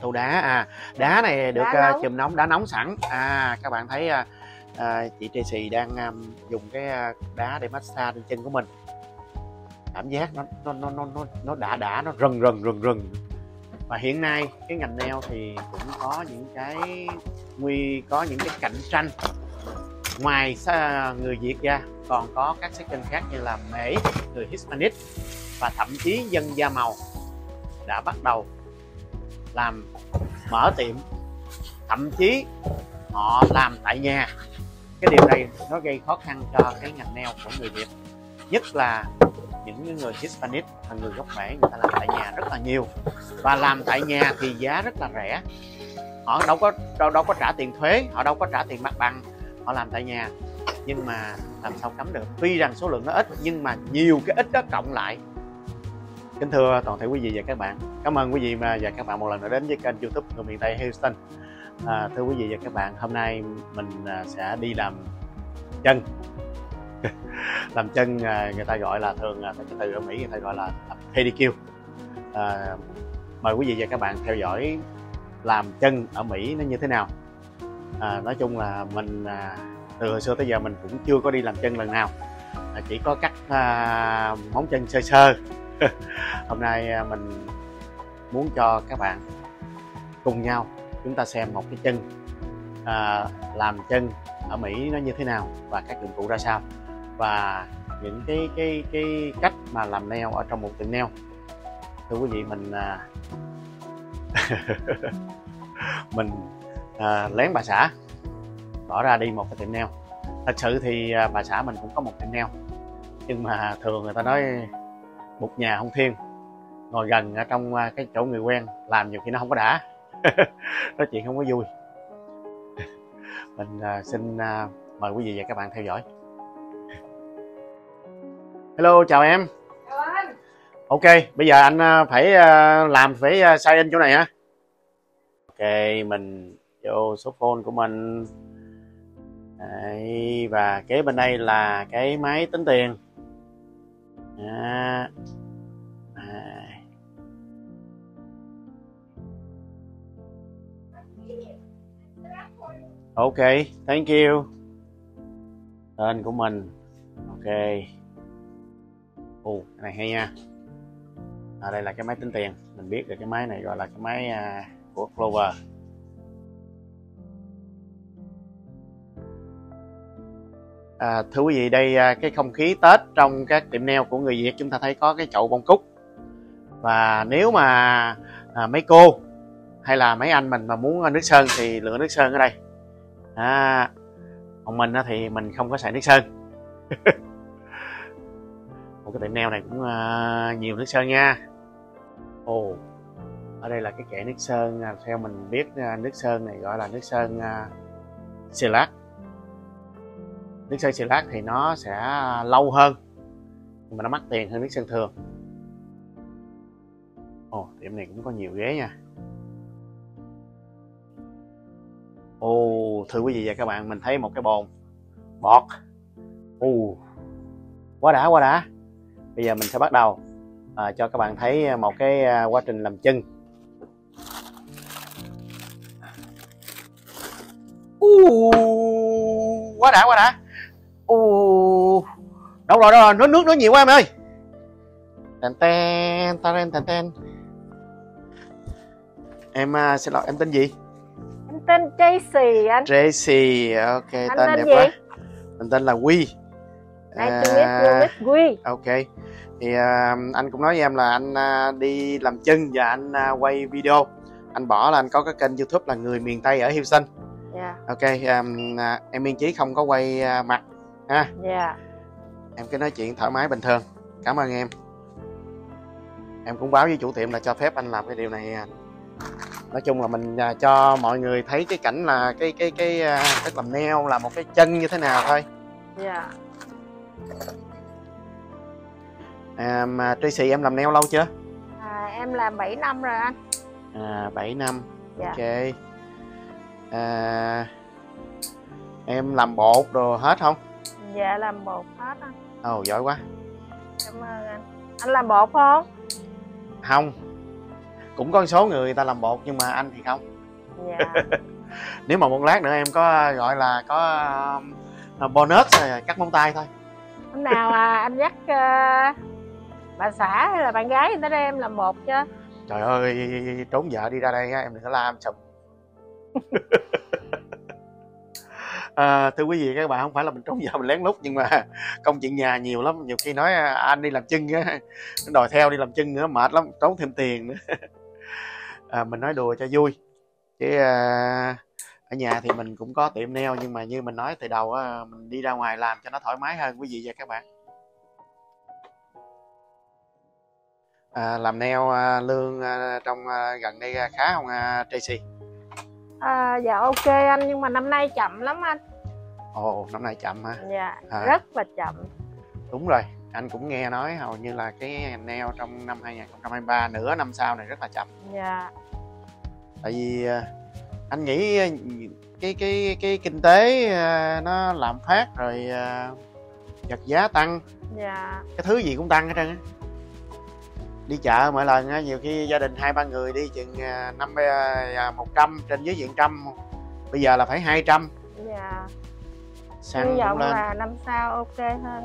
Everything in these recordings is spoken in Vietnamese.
tô đá. Đá này được chùm nóng, đá nóng sẵn. Các bạn thấy chị Tracy đang dùng cái đá để massage lên chân của mình. Cảm giác nó đã, nó rần. Và hiện nay cái ngành nail thì cũng có những cái cạnh tranh. Ngoài người Việt ra còn có các section khác như là Mễ, người Hispanic và thậm chí dân da màu đã bắt đầu mở tiệm, thậm chí họ làm tại nhà. Cái điều này nó gây khó khăn cho cái ngành nail của người Việt, nhất là những người Hispanic và người gốc Mễ. Người ta làm tại nhà rất là nhiều, và làm tại nhà thì giá rất là rẻ. Họ đâu có trả tiền thuế, họ đâu có trả tiền mặt bằng, họ làm tại nhà. Nhưng mà làm sao cấm được, tuy rằng số lượng nó ít nhưng mà nhiều cái ít đó cộng lại. Kính thưa toàn thể quý vị và các bạn, cảm ơn quý vị và các bạn một lần nữa đến với kênh YouTube Người Miền Tây Houston. Thưa quý vị và các bạn, hôm nay mình sẽ đi làm chân. Làm chân người ta gọi là thường cái từ ở Mỹ người ta gọi là pedicure. Mời quý vị và các bạn theo dõi làm chân ở Mỹ nó như thế nào. Nói chung là mình từ hồi xưa tới giờ mình cũng chưa có đi làm chân lần nào, chỉ có cắt móng chân sơ sơ. Hôm nay mình muốn cho các bạn cùng nhau chúng ta xem một cái chân làm chân ở Mỹ nó như thế nào và các dụng cụ ra sao, và những cái cách mà làm nail ở trong một tiệm nail. Thưa quý vị, mình lén bà xã bỏ ra đi một cái tiệm nail. Thật sự thì bà xã mình cũng có một tiệm nail, nhưng mà thường người ta nói một nhà không thiên, ngồi gần ở trong cái chỗ người quen làm nhiều khi nó không có đã. Nói chuyện không có vui. Mình xin mời quý vị và các bạn theo dõi. Hello, chào em. Chào anh. Ok, bây giờ anh phải sign in chỗ này hả? Ok, mình vô số phone của mình. Đấy, và kế bên đây là cái máy tính tiền. Ok, thank you. Tên của mình. Ok. Cái này hay nha. Đây là cái máy tính tiền. Mình biết được cái máy này gọi là cái máy của Clover. Thưa quý vị, đây cái không khí Tết trong các tiệm nail của người Việt, chúng ta thấy có cái chậu bông cúc. Và nếu mà mấy cô hay là mấy anh mình mà muốn nước sơn thì lựa nước sơn ở đây. Còn mình thì mình không có xài nước sơn. Một cái tiệm nail này cũng nhiều nước sơn nha. Ở đây là cái kệ nước sơn. Theo mình biết nước sơn này gọi là nước sơn shellac. Nước sơn shellac thì nó sẽ lâu hơn, nhưng mà nó mắc tiền hơn nước sơn thường. Tiệm này cũng có nhiều ghế nha. Thưa quý vị và các bạn, mình thấy một cái bồn bọt. Quá đã. Bây giờ mình sẽ bắt đầu cho các bạn thấy một cái quá trình làm chân. Quá đã. Đâu rồi, nước nó nhiều quá em ơi. Ten. Em xin lỗi, em tên gì? Em tên Tracy anh. Tracy, ok. Anh tên đẹp gì? quá. Mình tên là Quy. Nice to meet you, Miss Quy. Ok. Thì anh cũng nói với em là anh đi làm chân và anh quay video. Anh bỏ là anh có cái kênh YouTube là Người Miền Tây ở Houston. Ok, em yên chí không có quay mặt ha. Em cứ nói chuyện thoải mái bình thường. Cảm ơn em. Em cũng báo với chủ tiệm là cho phép anh làm cái điều này. Nói chung là mình cho mọi người thấy cái cảnh là cái cách làm nail là một cái chân như thế nào thôi. Tracy, em làm nail lâu chưa? Em làm 7 năm rồi anh. 7 năm. Ok. Em làm bột đồ hết không? Dạ làm bột hết anh. Giỏi quá. Cảm ơn anh. Anh làm bột không? Không. cũng có một số người ta làm bột nhưng mà anh thì không. Dạ. Nếu mà một lát nữa em có gọi là có bonus cắt móng tay thôi. Hôm nào anh dắt bà xã hay là bạn gái người ta đem em làm bột chứ. Trời ơi, trốn vợ đi ra đây em đừng có la em sùm. Thưa quý vị các bạn, không phải là mình trốn vợ mình lén lút, nhưng mà công chuyện nhà nhiều lắm, nhiều khi nói anh đi làm chân á, đòi theo đi làm chân nữa mệt lắm, tốn thêm tiền nữa. Mình nói đùa cho vui chứ ở nhà thì mình cũng có tiệm nail, nhưng mà như mình nói từ đầu á, mình đi ra ngoài làm cho nó thoải mái hơn quý vị và các bạn. Làm nail lương trong gần đây khá không Tracy? Dạ ok anh, nhưng mà năm nay chậm lắm anh. Ồ, năm nay chậm hả? Dạ, rất là chậm. Đúng rồi, anh cũng nghe nói hầu như là cái nail trong năm 2023 nửa năm sau này rất là chậm. Dạ. Tại vì anh nghĩ cái kinh tế nó lạm phát rồi, vật giá tăng. Dạ. Cái thứ gì cũng tăng hết trơn á. Đi chợ mỗi lần á, nhiều khi gia đình 2-3 người đi chừng 100 trên dưới 100, bây giờ là phải 200. Dạ. Xăng hy vọng cũng lên. là năm sau ok hơn.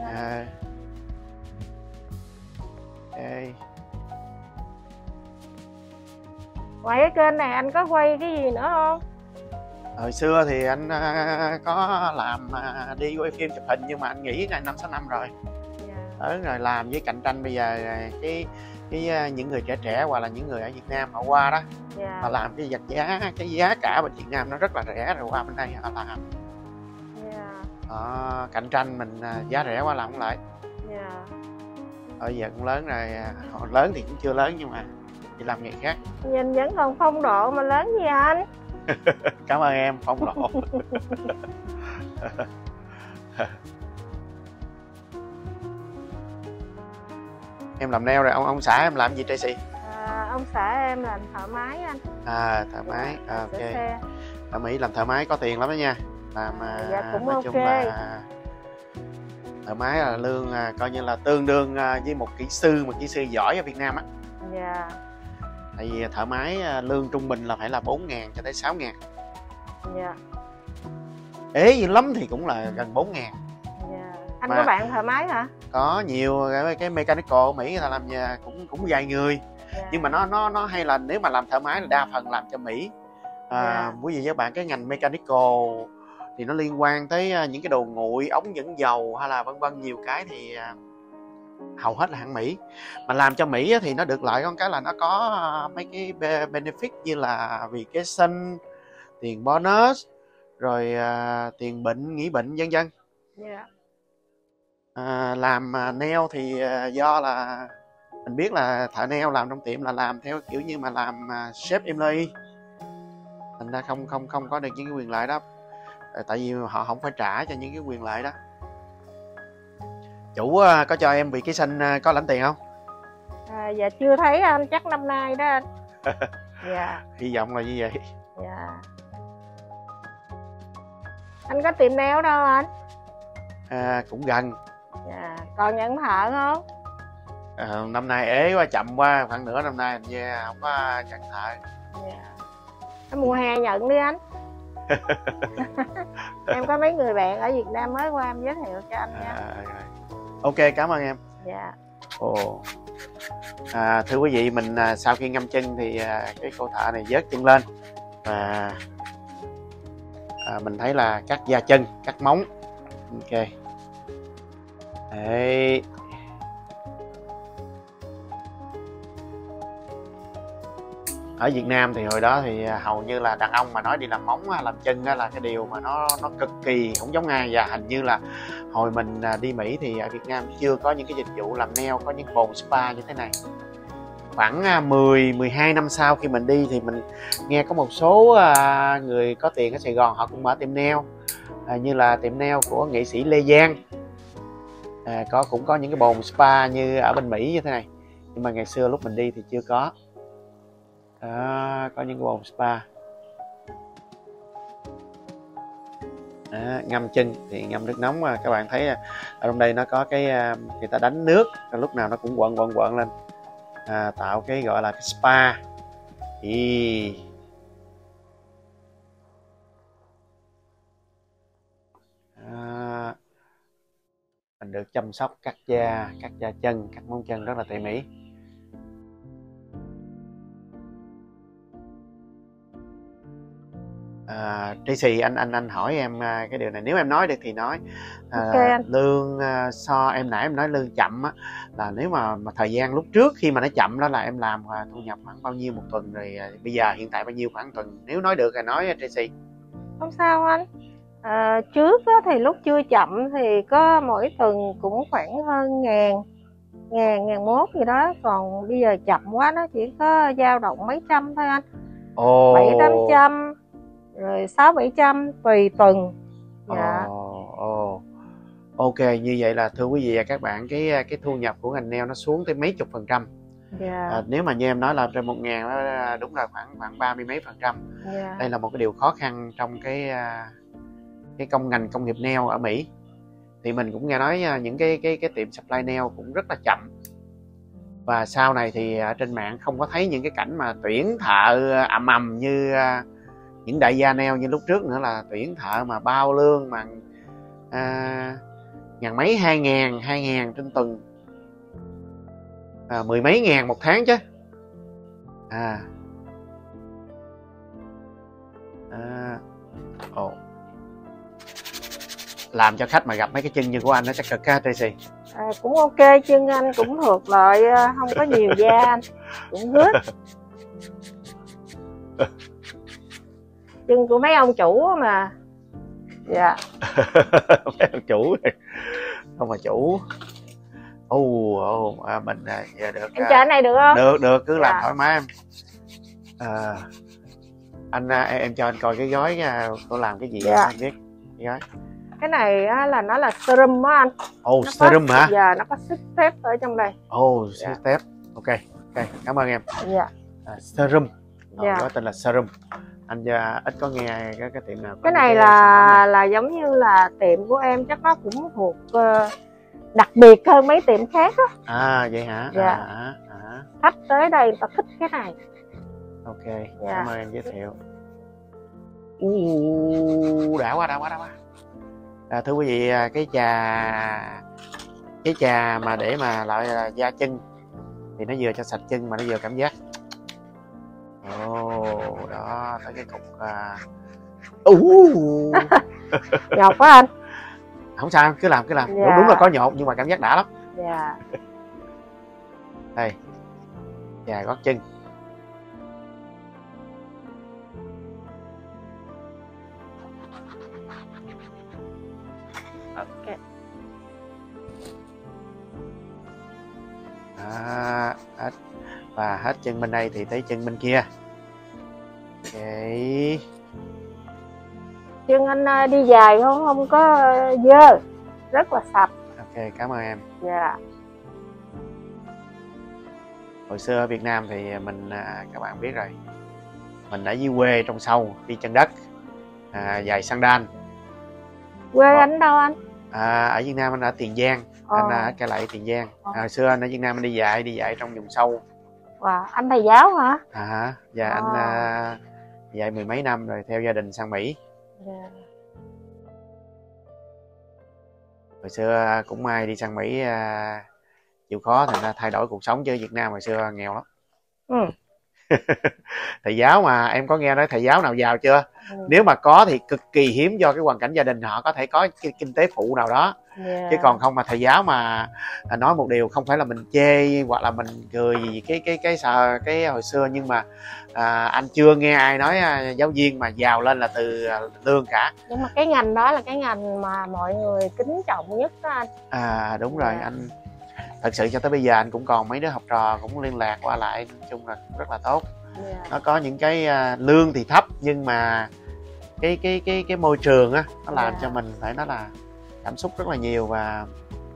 Okay. Ngoài cái kênh này anh có quay cái gì nữa không? Hồi xưa thì anh có làm đi quay phim chụp hình, nhưng mà anh nghỉ 5-6 năm rồi. Yeah. Rồi làm với cạnh tranh bây giờ cái những người trẻ hoặc là những người ở Việt Nam họ qua đó, họ làm cái cái giá cả bên Việt Nam nó rất là rẻ, rồi qua bên đây họ làm. Cạnh tranh mình giá rẻ quá làm không lại. Bây giờ cũng lớn rồi, họ lớn thì cũng chưa lớn nhưng mà đi làm nghề khác. Nhìn vẫn còn phong độ mà lớn gì anh. Cảm ơn em, phong độ. Em làm nail rồi, ông xã em làm gì Tracy? Ông xã em làm thợ máy anh. Thợ máy, ok. Ở Mỹ làm thợ máy có tiền lắm đó nha. Làm dạ, cũng nói ok. chung là thợ máy là lương coi như là tương đương với một kỹ sư, một kỹ sư giỏi ở Việt Nam á. Dạ. Tại vì thợ máy lương trung bình là phải là 4.000 cho tới 6.000. Dạ. Ế dữ lắm thì cũng là gần 4.000. Dạ. Anh có bạn thợ máy hả? Có nhiều cái mechanical ở Mỹ người ta làm nhà cũng vài người. Dạ. Nhưng mà nó hay là nếu mà làm thợ máy là đa phần làm cho Mỹ. Quý vị với bạn, cái ngành mechanical thì nó liên quan tới những cái đồ nguội, ống dẫn dầu hay là vân vân, nhiều cái thì hầu hết là hãng Mỹ. Mà làm cho Mỹ thì nó được lợi con cái là nó có mấy cái benefit như là vacation, tiền bonus, rồi tiền bệnh, nghỉ bệnh vân vân. Yeah. Làm nail thì do là mình biết là thợ nail làm trong tiệm là làm theo kiểu như mà làm sếp employee, thành ra không có được những cái quyền lợi đó, tại vì họ không phải trả cho những cái quyền lợi đó. Chủ có cho em vacation có lãnh tiền không? Dạ chưa thấy anh, chắc năm nay đó anh. Dạ. Hy vọng là như vậy. Dạ. Anh có tiệm nail đâu anh? Cũng gần. Dạ. Còn nhận thợ không? Năm nay ế quá, chậm quá, khoảng nửa năm nay không có nhận thợ. Dạ. Mùa hè nhận đi anh. Em có mấy người bạn ở Việt Nam mới qua, em giới thiệu cho anh nha. Ok, cảm ơn em. Dạ. Thưa quý vị, mình sau khi ngâm chân thì cái cô thợ này vớt chân lên và mình thấy là cắt da chân, cắt móng. Ok. Đấy. Ở Việt Nam thì hồi đó thì hầu như là đàn ông mà nói đi làm móng làm chân là cái điều mà nó cực kỳ không giống ai. Và hình như là hồi mình đi Mỹ thì ở Việt Nam chưa có những cái dịch vụ làm nail, có những bồn spa như thế này. Khoảng 10-12 năm sau khi mình đi thì mình nghe có một số người có tiền ở Sài Gòn họ cũng mở tiệm nail, như là tiệm nail của nghệ sĩ Lê Giang, cũng có những cái bồn spa như ở bên Mỹ như thế này, nhưng mà ngày xưa lúc mình đi thì chưa có. Đó, có những cái bồn spa. Đó, ngâm chân thì ngâm nước nóng, các bạn thấy ở trong đây nó có cái người ta đánh nước lúc nào nó cũng quận lên, tạo cái gọi là cái spa Ý. Mình được chăm sóc cắt da chân, cắt móng chân rất là tỉ mỉ. Tracy, anh hỏi em cái điều này, nếu em nói được thì nói. Okay. Lương so em nãy em nói lương chậm á, là nếu mà thời gian lúc trước khi mà nó chậm đó là em làm thu nhập khoảng bao nhiêu một tuần, rồi bây giờ hiện tại bao nhiêu khoảng tuần, nếu nói được thì nói Tracy. Không sao anh. Trước á, thì lúc chưa chậm thì có mỗi tuần cũng khoảng hơn ngàn mốt gì đó, còn bây giờ chậm quá nó chỉ có dao động mấy trăm thôi anh. 700-800 rồi 600-700 tùy tuần. Dạ. Ok, như vậy là thưa quý vị và các bạn, cái thu nhập của ngành nail nó xuống tới mấy chục %. Yeah. Nếu mà như em nói là trên 1.000 nó đúng là khoảng 30 mấy %. Yeah. Đây là một cái điều khó khăn trong cái ngành công nghiệp nail ở Mỹ. Thì mình cũng nghe nói những cái tiệm supply nail cũng rất là chậm. Và sau này thì trên mạng không có thấy những cái cảnh mà tuyển thợ ầm như những đại gia nail như lúc trước nữa, là tuyển thợ mà bao lương mà ngàn mấy, 2.000 trên tuần, 10 mấy ngàn một tháng chứ. Làm cho khách mà gặp mấy cái chân như của anh nó chắc cực ha Tracy. Cũng ok, chân anh cũng thuộc loại không có nhiều da anh, cũng good. Chân của mấy ông chủ mà. Dạ. Mấy ông chủ này không mà chủ. Mình giờ được. Em chờ cái này được không? Được cứ làm thoải mái em. Em cho anh coi cái gói cô làm cái gì anh biết cái gói. Cái này là nó là serum á anh. Serum hả? Dạ, nó có step ở trong đây. Step. Ok, cảm ơn em. Dạ. Serum. Có tên là serum. Anh ít có nghe cái tiệm nào. Cái này là giống như là tiệm của em chắc nó cũng thuộc đặc biệt hơn mấy tiệm khác á. Vậy hả? Dạ. Khách tới đây người ta thích cái này. Ok, dạ. Cảm ơn em giới thiệu. Đã quá. Thưa quý vị, cái trà mà để mà loại là da chân thì nó vừa cho sạch chân mà nó vừa cảm giác. Đó, tới cái cục nhột quá anh. Không sao, cứ làm. Dạ. Đúng là có nhột nhưng mà cảm giác đã lắm. Dạ. Đây, trà gót chân. Ok. Và hết chân bên đây thì tới chân bên kia. Ok. Chân anh đi dài không có dơ, rất là sạch. Ok, cảm ơn em. Dạ. Hồi xưa ở Việt Nam thì mình các bạn biết rồi, mình ở dưới quê trong sâu đi chân đất, giày sandal. Quê anh đâu anh? Ở Việt Nam anh ở Tiền Giang. Anh ở Cai Lậy, Tiền Giang. Hồi xưa anh ở Việt Nam anh đi dạy trong vùng sâu. Wow, anh thầy giáo hả? Dạ. Anh dạy mười mấy năm rồi, theo gia đình sang Mỹ. Yeah. Hồi xưa cũng may đi sang Mỹ chịu khó thành ra thay đổi cuộc sống, chứ Việt Nam hồi xưa nghèo lắm. Thầy giáo mà em có nghe nói thầy giáo nào giàu chưa? Nếu mà có thì cực kỳ hiếm, do cái hoàn cảnh gia đình họ có thể có cái kinh tế phụ nào đó. Chứ còn không mà thầy giáo mà nói một điều, không phải là mình chê hoặc là mình cười gì cái hồi xưa, nhưng mà anh chưa nghe ai nói giáo viên mà giàu lên là từ lương cả. Nhưng mà cái ngành đó là cái ngành mà mọi người kính trọng nhất đó anh. Đúng rồi. Anh thật sự cho tới bây giờ anh cũng còn mấy đứa học trò cũng liên lạc qua lại, nói chung là rất là tốt. Nó có những cái lương thì thấp, nhưng mà cái môi trường á nó làm cho mình phải nói là cảm xúc rất là nhiều và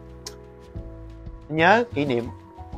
nhớ kỷ niệm.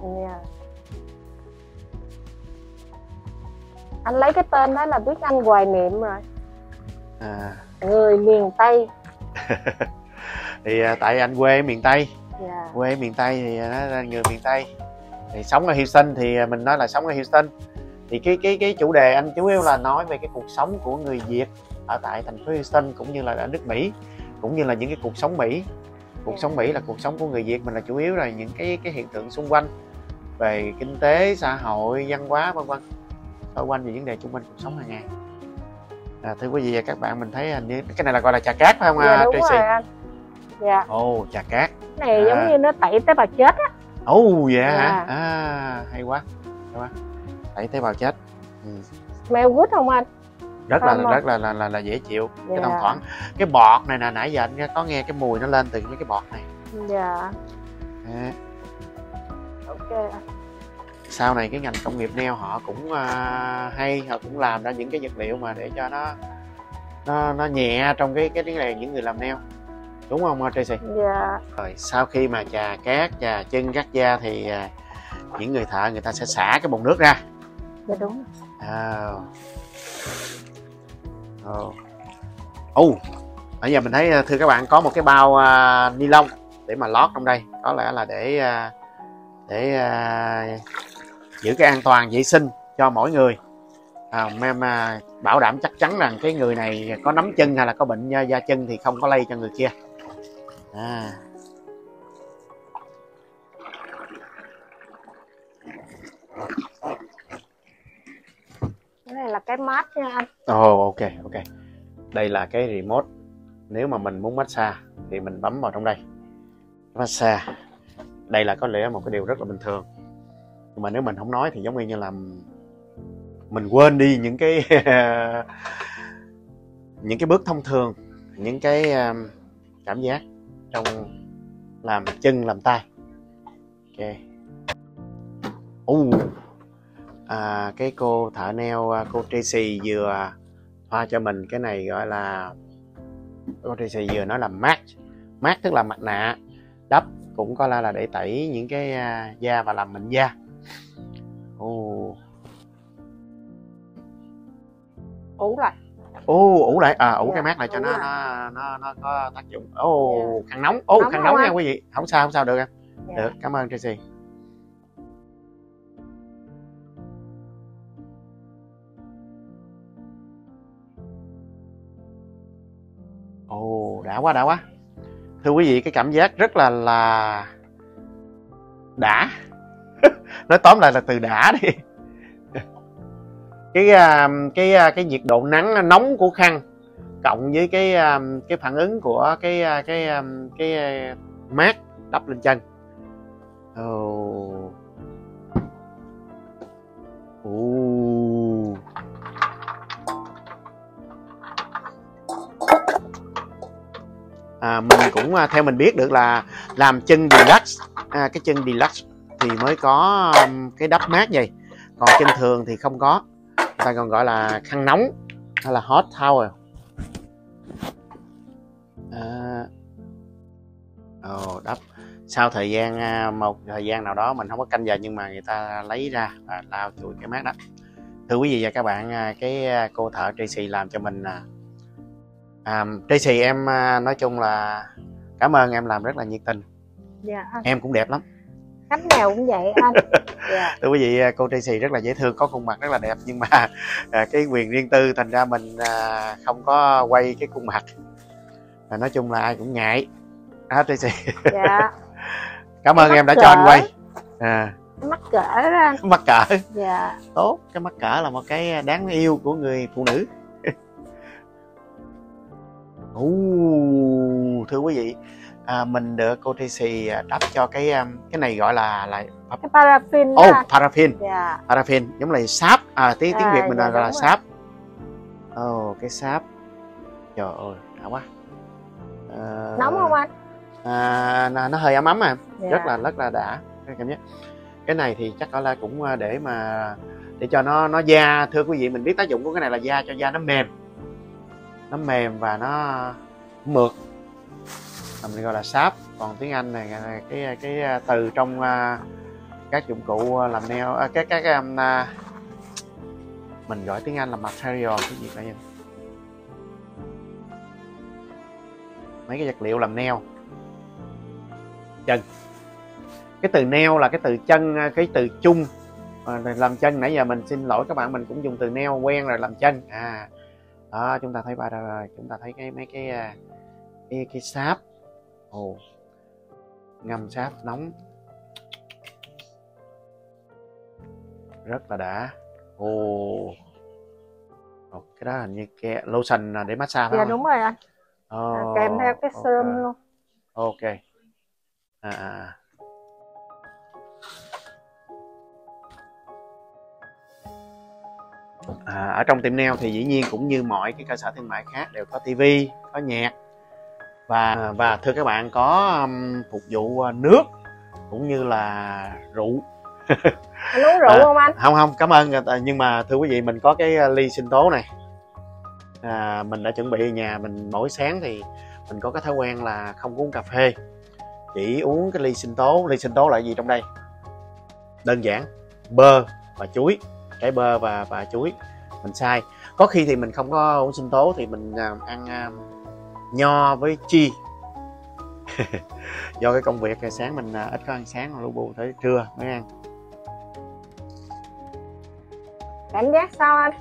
Anh lấy cái tên đó là biết anh hoài niệm rồi. Người miền Tây. Thì tại anh quê ở miền Tây. Quê ở miền Tây thì nó là người miền Tây. Thì sống ở Houston thì mình nói là sống ở Houston. Thì cái chủ đề anh chủ yếu là nói về cái cuộc sống của người Việt ở tại thành phố Houston cũng như là ở nước Mỹ, cũng như là những cái cuộc sống Mỹ. Cuộc sống Mỹ là cuộc sống của người Việt mình, là chủ yếu là những cái hiện tượng xung quanh về kinh tế, xã hội, văn hóa vân vân, xoay quanh về vấn đề xung quanh cuộc sống hàng ngày. Thưa quý vị và các bạn, mình thấy như cái này là gọi là trà cát phải không Dạ đúng Tracy? rồi anh. Dạ. Ồ, trà cát. Cái này giống như nó tẩy tế bào chết á. Ồ vậy Dạ. hả? Hay quá. Hay quá. Tẩy tế bào chết. Smell good không anh? Rất là dễ chịu. Dạ. Cái thông thoảng. Cái bọt này nè, nãy giờ anh có nghe cái mùi nó lên từ mấy cái bọt này. Dạ. Ok. Sau này cái ngành công nghiệp nail họ cũng hay, họ cũng làm ra những cái vật liệu mà để cho nó nhẹ trong cái vấn đề những người làm nail, đúng không Tracy? Dạ. Rồi sau khi mà chà cát, chà chân, cắt da thì những người thợ người ta sẽ xả cái bồn nước ra. Dạ đúng. Bây giờ mình thấy thưa các bạn có một cái bao ni lông để mà lót trong đây, có lẽ là để giữ cái an toàn vệ sinh cho mỗi người. Em bảo đảm chắc chắn rằng cái người này có nấm chân hay là có bệnh da chân thì không có lây cho người kia. Cái này là cái mát nha anh. Ok. Đây là cái remote. Nếu mà mình muốn massage thì mình bấm vào trong đây, massage. Đây là có lẽ một cái điều rất là bình thường, nhưng mà nếu mình không nói thì giống như là mình quên đi những cái những cái bước thông thường, những cái cảm giác trong làm chân làm tay. Cái cô thợ nail, cô Tracy vừa thoa cho mình cái này, gọi là cô Tracy vừa nói là mask tức là mặt nạ đắp, cũng có là để tẩy những cái da và làm mịn da. Ủ lại ủ cái mát lại cho nó có tác dụng. Khăn nóng. Khăn nóng nha quý vị. Không sao được em. Được, cảm ơn Tracy. Đã quá. Thưa quý vị, cái cảm giác rất là đã. Nói tóm lại là từ đã đi. Cái nhiệt độ nắng nóng của khăn cộng với cái phản ứng của cái mát đắp lên chân. Mình cũng theo mình biết được là làm chân deluxe, cái chân deluxe thì mới có cái đắp mát vậy, còn chân thường thì không có. Người ta còn gọi là khăn nóng hay là hot towel. Đắp sau một thời gian nào đó mình không có canh giờ, nhưng mà người ta lấy ra và lau chùi cái mát đó. Thưa quý vị và các bạn, cái cô thợ Tracy làm cho mình. Tracy em nói chung là cảm ơn em làm rất là nhiệt tình. Dạ. Em cũng đẹp lắm. Khách nào cũng vậy anh. Dạ. Thưa quý vị, cô Tracy rất là dễ thương, có khuôn mặt rất là đẹp, nhưng mà cái quyền riêng tư thành ra mình không có quay cái khuôn mặt. Nói chung là ai cũng ngại. Tracy. Dạ. Cảm ơn em đã cho anh quay. Mắc cỡ đó anh. Mắc cỡ. Dạ. Tốt, cái mắc cỡ là một cái đáng yêu của người phụ nữ. Thưa quý vị, mình được cô Tracy đắp cho cái này gọi là cái paraffin. Paraffin. Yeah. Paraffin giống là sáp. Tiếng Việt mình gọi là sáp. Cái sáp. Trời ơi, đã quá. Nóng không anh? Nó hơi ấm mà. Yeah. Rất là đã cái cảm giác. Cái này thì chắc là cũng để cho nó da. Thưa quý vị, mình biết tác dụng của cái này là da, cho da nó mềm và nó mượt, mình gọi là sáp. Còn tiếng Anh này cái từ trong các dụng cụ làm nail, mình gọi tiếng Anh là material, cái gì vậy? Mấy cái vật liệu làm nail chân. Cái từ nail là cái từ chân, cái từ chung Làm chân nãy giờ mình xin lỗi các bạn, mình cũng dùng từ nail quen rồi, làm chân. Đó, chúng ta thấy ba rồi, chúng ta thấy mấy cái sáp. Ngâm sáp nóng rất là đã. Cái đó hình như cái lotion để massage phải Dạ không? đúng rồi anh. Kèm theo cái serum luôn. Ok. Ở trong tiệm nail thì dĩ nhiên cũng như mọi cái cơ sở thương mại khác đều có tivi, có nhạc và thưa các bạn, có phục vụ nước cũng như là rượu. Anh uống rượu không anh? Không, cảm ơn. Nhưng mà thưa quý vị, mình có cái ly sinh tố này. Mình đã chuẩn bị ở nhà. Mình mỗi sáng thì mình có cái thói quen là không uống cà phê, chỉ uống cái ly sinh tố. Ly sinh tố là gì trong đây? Đơn giản, bơ và chuối, trái bơ và chuối mình xay. Có khi thì mình không có uống sinh tố thì mình ăn nho với chi. Do cái công việc sáng mình ít có ăn sáng, lu bu tới trưa mới ăn. Cảm giác sao anh?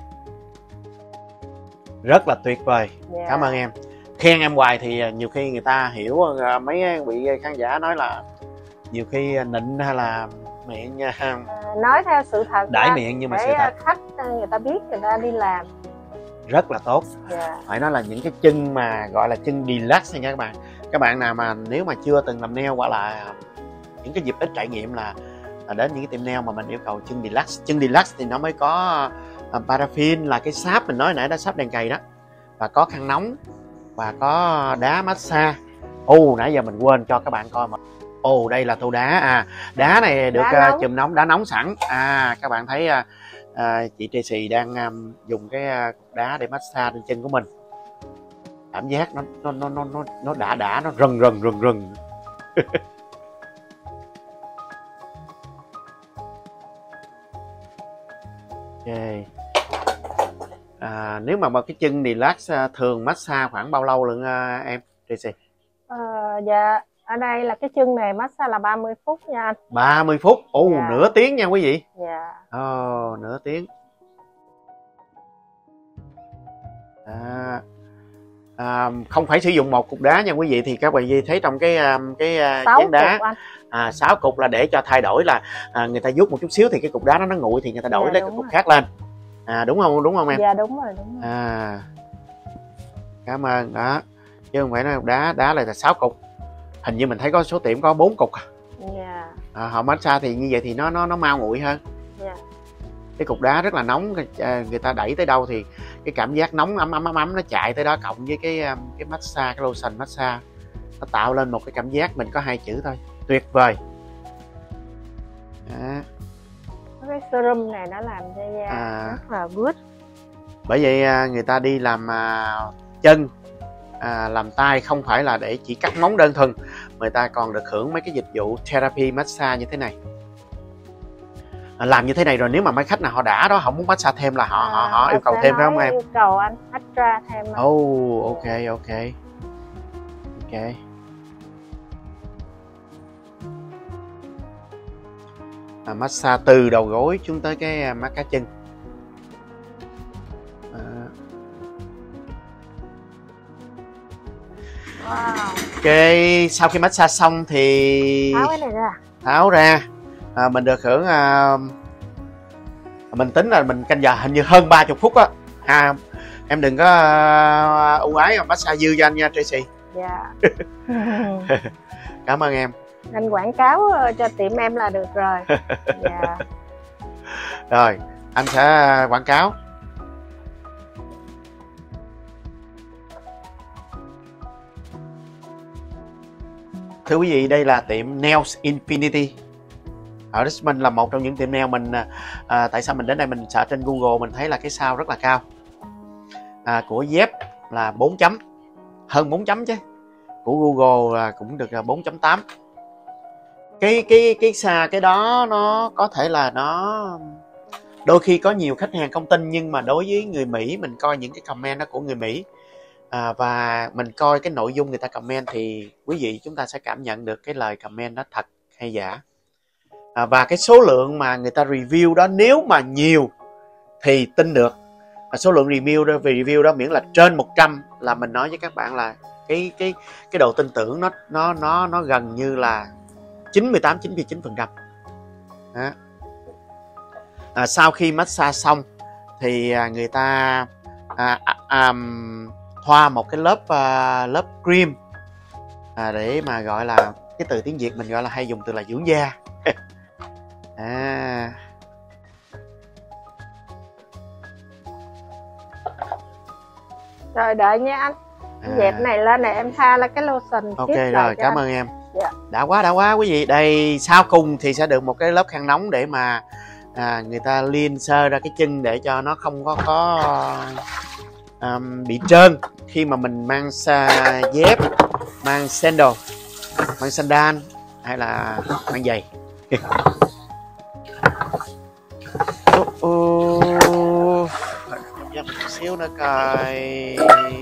Rất là tuyệt vời. Cảm ơn em. Khen em hoài thì nhiều khi người ta hiểu, mấy vị khán giả nói là nhiều khi nịnh hay là miệng nói theo sự thật, đãi miệng, nhưng mà sự thật khách người ta biết, người ta đi làm rất là tốt. Phải nói là những cái chân mà gọi là chân deluxe nha các bạn. Các bạn nào mà nếu mà chưa từng làm nail hoặc là những cái dịp ít trải nghiệm là đến những cái tiệm nail mà mình yêu cầu chân deluxe. Chân deluxe thì nó mới có paraffin là cái sáp mình nói nãy đó, sáp đèn cầy đó, và có khăn nóng và có đá massage. Nãy giờ mình quên cho các bạn coi mà. Đây là tô đá. Đá này được chùm nóng, đá nóng sẵn. Các bạn thấy chị Tracy đang dùng cái đá để massage lên chân của mình. Cảm giác nó đã, nó rần. Ok. Nếu mà một cái chân deluxe thường massage khoảng bao lâu lượng em Tracy? Dạ, ở đây là cái chân này massage là 30 phút nha anh. 30 phút? Nửa tiếng nha quý vị. Dạ. Nửa tiếng. Không phải sử dụng một cục đá nha quý vị. Thì các bạn thấy trong cái chén đá 6 cục là để cho thay đổi là người ta vuốt một chút xíu thì cái cục đá nó nguội thì người ta đổi lấy cái cục khác lên. Đúng không em? Dạ đúng rồi. Cảm ơn. Đó, chứ không phải nói đá là 6 cục. Hình như mình thấy có số tiệm có 4 cục. Họ massage thì như vậy thì nó mau nguội hơn. Cái cục đá rất là nóng, người ta đẩy tới đâu thì cái cảm giác nóng ấm nó chạy tới đó, cộng với cái massage, cái lotion massage, nó tạo lên một cái cảm giác, mình có 2 chữ thôi, tuyệt vời. Cái serum này nó làm cho da rất là good. Bởi vậy người ta đi làm chân, làm tay không phải là để chỉ cắt móng đơn thuần, người ta còn được hưởng mấy cái dịch vụ therapy massage như thế này. Làm như thế này rồi nếu mà mấy khách nào họ đã đó, họ muốn massage thêm là họ yêu cầu thêm phải không em? Yêu cầu anh extra thêm. Ok. Massage từ đầu gối xuống tới cái mắt cá chân. Ok, sau khi massage xong thì tháo cái này ra. Tháo ra. Mình được hưởng mình tính là mình canh giờ hình như hơn 30 phút á. Em đừng có ưu ái massage dư cho anh nha Tracy. Dạ. Cảm ơn em. Anh quảng cáo cho tiệm em là được rồi. Dạ. Rồi, anh sẽ quảng cáo. Thưa quý vị, đây là tiệm Nails Infinity ở Richmond, là một trong những tiệm nail mình tại sao mình đến đây, mình search trên Google mình thấy là cái sao rất là cao. Của Zep là 4 chấm, hơn 4 chấm chứ. Của Google là cũng được 4.8. Cái đó nó có thể là nó đôi khi có nhiều khách hàng không tin, nhưng mà đối với người Mỹ, mình coi những cái comment đó của người Mỹ và mình coi cái nội dung người ta comment thì quý vị chúng ta sẽ cảm nhận được cái lời comment đó thật hay giả. Và cái số lượng mà người ta review đó nếu mà nhiều thì tin được. Số lượng review đó miễn là trên 100 là mình nói với các bạn là cái độ tin tưởng nó gần như là 98-99%. Sau khi massage xong thì người ta thoa một cái lớp cream để mà gọi là, cái từ tiếng Việt mình gọi là hay dùng từ là dưỡng da. Rồi đợi nha anh. Dẹp này lên này em tha là cái lotion. Ok tiếp rồi, cảm ơn em. Đã quá quý vị. Đây sau cùng thì sẽ được một cái lớp khăn nóng để mà người ta liên sơ ra cái chân để cho nó không có bị trơn khi mà mình mang dép, mang sandal, mang sandal hay là mang giày. Dắt một xíu nữa coi.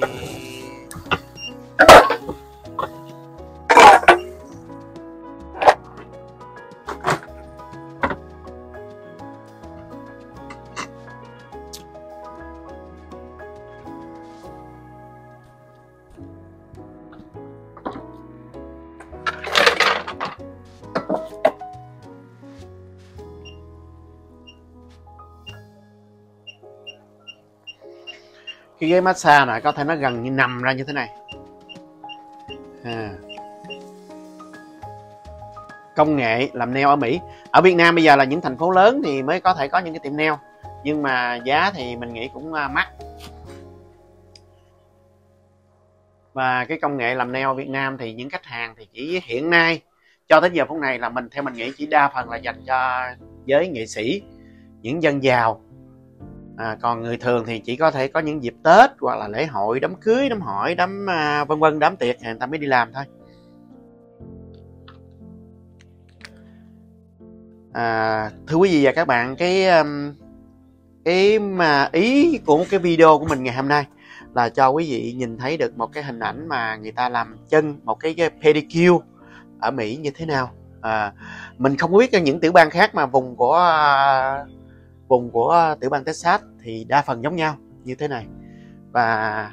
Cái ghế massage này có thể nó gần như nằm ra như thế này. Công nghệ làm nail ở Mỹ. Ở Việt Nam bây giờ là những thành phố lớn thì mới có thể có những cái tiệm nail, nhưng mà giá thì mình nghĩ cũng mắc. Và cái công nghệ làm nail ở Việt Nam thì những khách hàng thì chỉ hiện nay cho tới giờ phút này là theo mình nghĩ chỉ đa phần là dành cho giới nghệ sĩ, những dân giàu. Còn người thường thì chỉ có thể có những dịp Tết hoặc là lễ hội, đám cưới, đám hỏi, đám vân vân, đám tiệc người ta mới đi làm thôi. Thưa quý vị và các bạn, cái mà ý của cái video của mình ngày hôm nay là cho quý vị nhìn thấy được một cái hình ảnh mà người ta làm chân, một cái pedicure ở Mỹ như thế nào. Mình không biết những tiểu bang khác mà vùng của tiểu bang Texas thì đa phần giống nhau như thế này. Và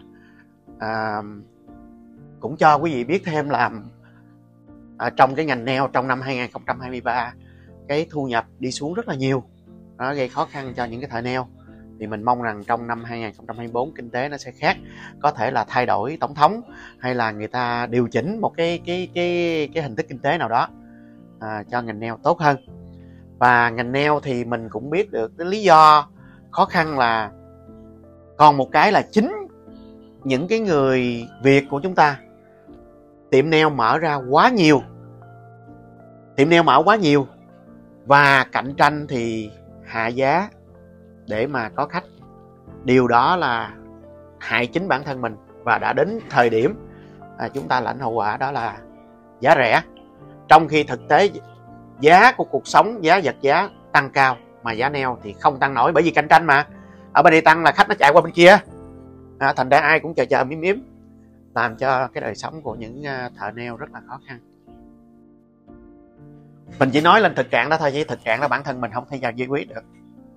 cũng cho quý vị biết thêm là trong cái ngành nail trong năm 2023 cái thu nhập đi xuống rất là nhiều, nó gây khó khăn cho những cái thợ nail. Thì mình mong rằng trong năm 2024 kinh tế nó sẽ khác, có thể là thay đổi tổng thống hay là người ta điều chỉnh một cái hình thức kinh tế nào đó cho ngành nail tốt hơn. Và ngành nail thì mình cũng biết được cái lý do khó khăn là còn một cái là chính những cái người Việt của chúng ta, tiệm nail mở ra quá nhiều, và cạnh tranh thì hạ giá để mà có khách. Điều đó là hại chính bản thân mình, và đã đến thời điểm chúng ta lãnh hậu quả, đó là giá rẻ, trong khi thực tế giá của cuộc sống, giá vật giá tăng cao mà giá nail thì không tăng nổi, bởi vì cạnh tranh mà. Ở bên đây tăng là khách nó chạy qua bên kia, thành ra ai cũng chờ miếm, làm cho cái đời sống của những thợ nail rất là khó khăn. Mình chỉ nói lên thực trạng đó thôi, chứ thực trạng là bản thân mình không thể giải quyết được.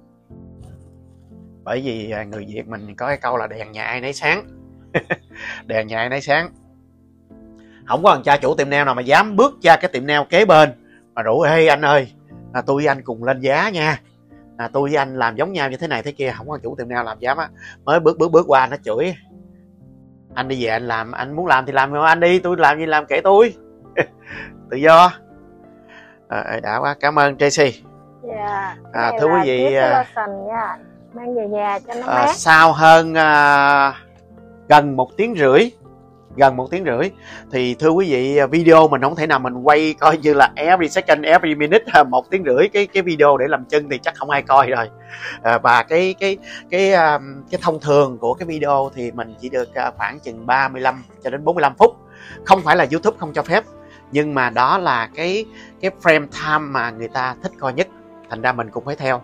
Bởi vì người Việt mình có cái câu là đèn nhà ai nấy sáng. Đèn nhà ai nấy sáng. Không có thằng cha chủ tiệm nail nào mà dám bước ra cái tiệm nail kế bên mà rủ: ê anh ơi, tôi với anh cùng lên giá nha, tôi với anh làm giống nhau như thế này thế kia. Không có chủ tiệm nail làm dám á. Mới bước qua nó chửi: anh đi về anh làm, anh muốn làm thì làm mà anh đi, tôi làm gì làm kệ tôi. Tự do. Đã quá, cảm ơn Tracy. Thưa quý vị, mang về nhà cho nó mát. Sau hơn gần 1 tiếng rưỡi thì thưa quý vị, video mình không thể nào mình quay coi như là every second, every minute 1 tiếng rưỡi cái video để làm chân thì chắc không ai coi rồi. Và cái thông thường của cái video thì mình chỉ được khoảng chừng 35 cho đến 45 phút. Không phải là YouTube không cho phép, nhưng mà đó là cái frame time mà người ta thích coi nhất, thành ra mình cũng phải theo.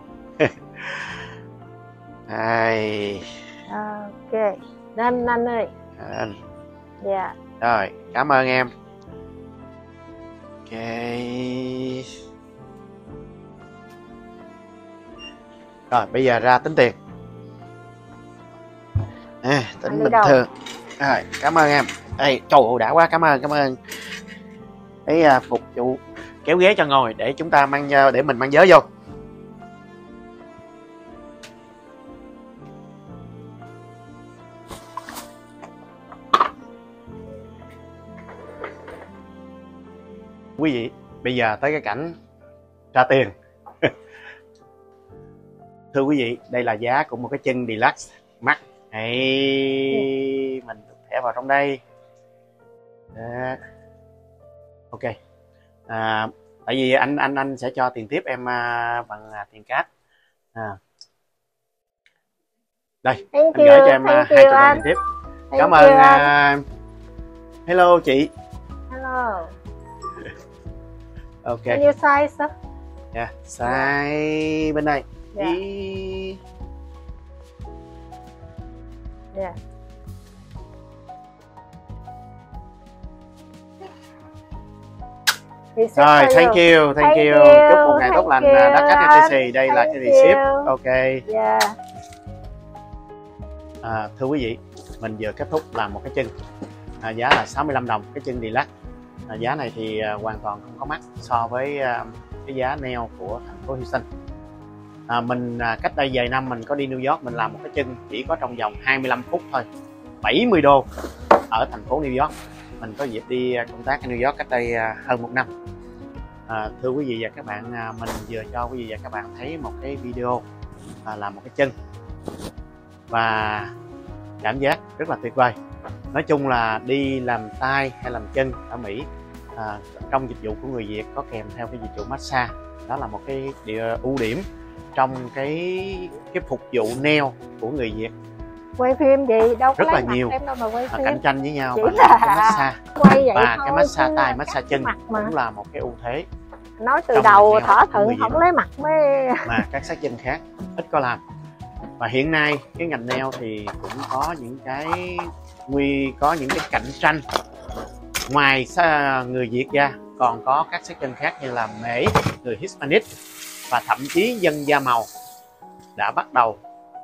Ok, nên anh ơi. Dạ. Rồi, cảm ơn em. Ok. Rồi bây giờ ra tính tiền. Tính bình thường. Rồi, cảm ơn em. Đây, trời ơi, đã quá, cảm ơn. Cái phục vụ kéo ghế cho ngồi để chúng ta mang, để mình mang giới vô. Quý vị, bây giờ tới cái cảnh trả tiền. Thưa quý vị, đây là giá của một cái chân Deluxe Max. Mình thẻ vào trong đây. Đó. Ok. Tại vì anh sẽ cho tiền tiếp em bằng tiền cash. Đây, anh gửi cho em 2 triệu đồng tiền tiếp. Cảm ơn. Hello chị. Hello. Ok. Bao nhiêu size? Yeah, size bên đây. Yeah. Rồi, thank you. Chúc một ngày tốt lành. Đã khách FTC, đây là cái receipt. Ok. Yeah. Thưa quý vị, mình vừa kết thúc làm một cái chân. Giá là 65 đồng, cái chân Deluxe. Giá này thì hoàn toàn không có mắc so với cái giá nail của thành phố Houston. Mình cách đây vài năm mình có đi New York, mình làm một cái chân chỉ có trong vòng 25 phút thôi, 70 đô ở thành phố New York. Mình có dịp đi công tác ở New York cách đây hơn 1 năm. Thưa quý vị và các bạn, mình vừa cho quý vị và các bạn thấy một cái video làm một cái chân và cảm giác rất là tuyệt vời. Nói chung là đi làm tay hay làm chân ở Mỹ, trong dịch vụ của người Việt có kèm theo cái dịch vụ massage. Đó là một cái ưu điểm trong cái phục vụ nail của người Việt. Quay phim gì đâu có rất là nhiều em đâu mà quay phim. Cạnh tranh với nhau. Chỉ là cái massage quay vậy và thôi, cái massage tay, massage chân mà. cũng là một cái ưu thế. Nói từ đầu thỏa thuận không lấy mặt mới mà các sát chân khác ít có làm. Và hiện nay cái ngành nail thì cũng có những cái cạnh tranh. Ngoài người Việt ra còn có các sát chân khác như là Mễ, người Hispanic và thậm chí dân da màu đã bắt đầu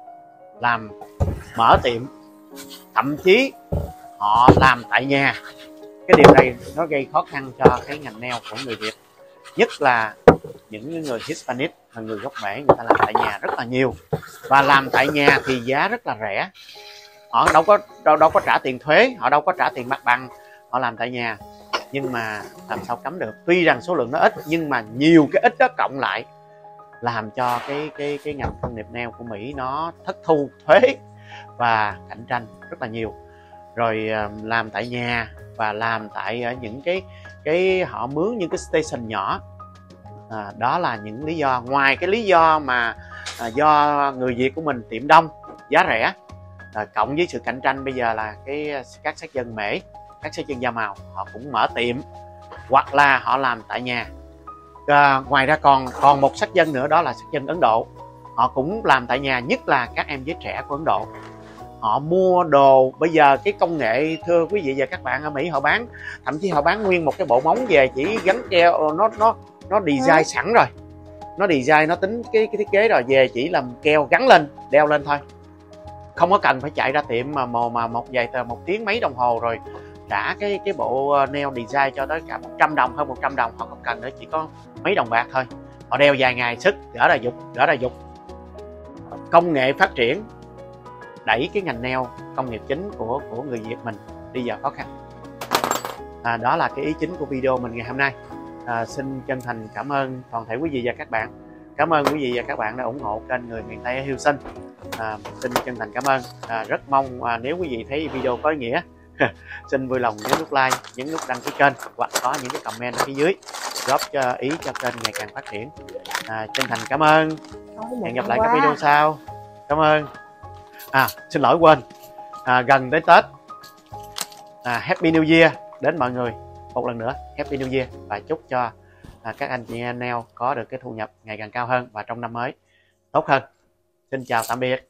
mở tiệm, thậm chí họ làm tại nhà. Cái điều này nó gây khó khăn cho cái ngành nail của người Việt, nhất là những người Hispanic và người gốc Mễ. Người ta làm tại nhà rất là nhiều và làm tại nhà thì giá rất là rẻ. Họ đâu có trả tiền thuế, họ đâu có trả tiền mặt bằng, họ làm tại nhà. Nhưng mà làm sao cấm được? Tuy rằng số lượng nó ít nhưng mà nhiều cái ít đó cộng lại làm cho cái ngành công nghiệp nail của Mỹ nó thất thu thuế và cạnh tranh rất là nhiều. Rồi làm tại nhà và làm tại những cái họ mướn những cái station nhỏ. Đó là những lý do. Ngoài cái lý do mà do người Việt của mình tiệm đông, giá rẻ, cộng với sự cạnh tranh bây giờ là các sát chân Mễ, các sát chân da màu họ cũng mở tiệm hoặc là họ làm tại nhà. Ngoài ra còn một sát chân nữa, đó là sát chân Ấn Độ. Họ cũng làm tại nhà, nhất là các em giới trẻ của Ấn Độ. Họ mua đồ, bây giờ cái công nghệ, thưa quý vị và các bạn, ở Mỹ họ bán, thậm chí họ bán nguyên một cái bộ móng về chỉ gắn keo, nó design sẵn rồi, nó design, nó tính cái thiết kế rồi, về chỉ làm keo gắn lên, đeo lên thôi, không có cần phải chạy ra tiệm mà một tiếng mấy đồng hồ rồi trả cái bộ nail design cho tới cả 100 đồng, hơn 100 đồng. Họ không cần nữa, chỉ có mấy đồng bạc thôi, họ đeo vài ngày sức gỡ ra dục. Công nghệ phát triển đẩy cái ngành nail công nghiệp chính của người Việt mình đi vào khó khăn. Đó là cái ý chính của video mình ngày hôm nay. Xin chân thành cảm ơn toàn thể quý vị và các bạn. Cảm ơn quý vị và các bạn đã ủng hộ kênh Người Miền Tây ở Houston. Xin chân thành cảm ơn. Rất mong nếu quý vị thấy video có ý nghĩa xin vui lòng nhấn nút like, nhấn nút đăng ký kênh hoặc có những cái comment ở phía dưới góp cho ý cho kênh ngày càng phát triển. Chân thành cảm ơn. Hẹn gặp lại các video sau. Cảm ơn. Xin lỗi quên, gần đến Tết, Happy New Year đến mọi người một lần nữa. Happy New Year và chúc cho các anh chị nail có được cái thu nhập ngày càng cao hơn và trong năm mới tốt hơn. Xin chào tạm biệt.